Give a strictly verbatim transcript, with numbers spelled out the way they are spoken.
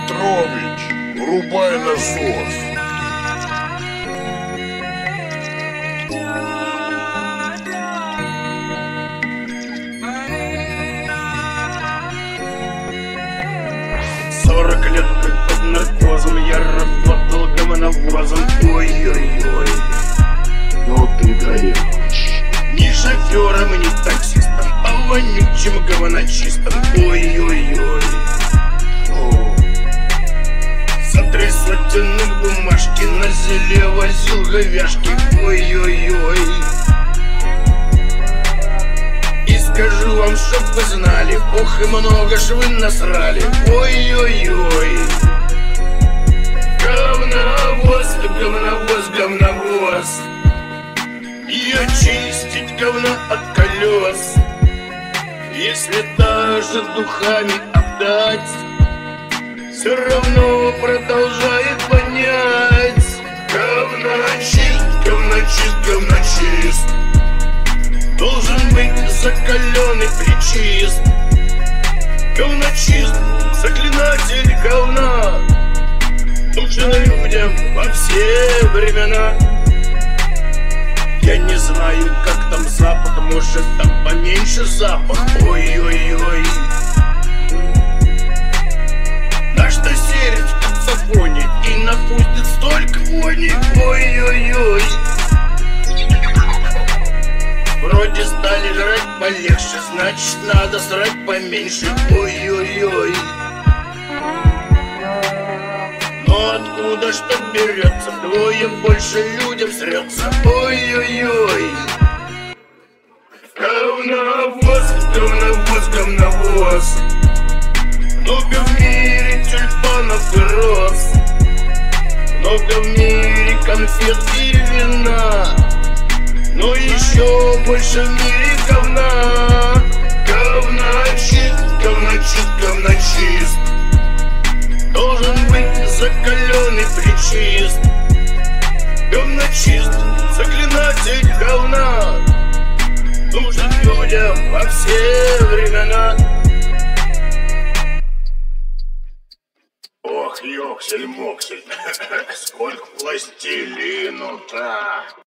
Петрович, врубай насос. Сорок лет как под наркозом я работал говновозом. Ой-ой-ой. Ну ты даешь. Ни шофером, ни таксистом, а вонючим говночистом. Ой-ой-ой. За три сотенных бумажки на селе возил говяжки. Ой-ой-ой. И скажу вам, чтоб вы знали, ох и много ж вы насрали. Ой-ой-ой. Говновоз, говновоз, говновоз. И очистить говно от колес, если даже духами отдать, все равно продолжает вонять. Говночист, говночист, говночист должен быть закаленный причист. Говночист, заклинатель говна нужен людям во все времена. Я не знаю, как там запах, может там поменьше запах. Ой-ой-ой. На что серить в таксофоне и напустит столько вони. Ой-ой-ой. Вроде стали жрать полегче, значит надо срать поменьше. Ой-ой-ой. Но откуда что берется, двое больше людям срется. Ой-ой-ой. Говновоз, говновоз, говновоз. Много в мире тюльпанов и роз, много в мире конфет и вина, но еще больше в мире говна. Говночист, говночист, говночист должен быть закаленный причист. Говночист, заклинатель говна нужен людям во все времена. Ох, ёксель-моксель, сколько пластилину-то.